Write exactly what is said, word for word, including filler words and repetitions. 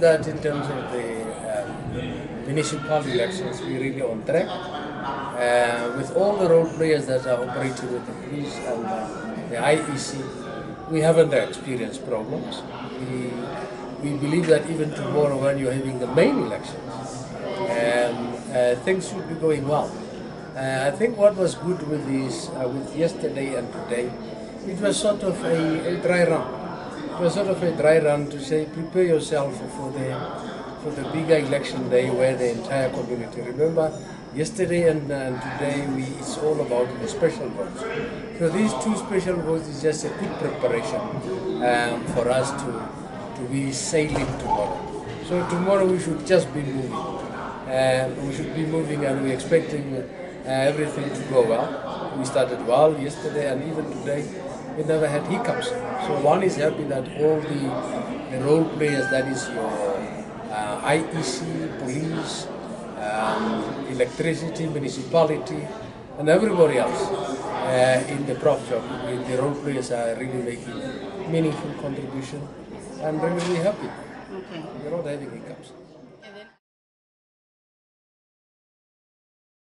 that in terms of the um, municipal elections, we're really on track. Uh, with all the role players that are operating with the police and uh, the I E C, we haven't experienced problems. We, we believe that even tomorrow when you're having the main elections, um, uh, things should be going well. Uh, I think what was good with this, uh, with yesterday and today, it was sort of a, a dry run. It was sort of a dry run to say, prepare yourself for the for the bigger election day where the entire community. Remember, yesterday and, uh, and today, we, it's all about the special votes. So these two special votes is just a good preparation um, for us to to be sailing tomorrow. So tomorrow we should just be moving. Uh, we should be moving, and we're expecting uh, everything to go well. We started well yesterday, and even today we never had hiccups. So one is happy that all the, the role players, that is your uh, I E C, police, um, electricity, municipality, and everybody else uh, in the prop shop, the role players are really making meaningful contribution. I'm really, really happy. Okay. We're not having hiccups.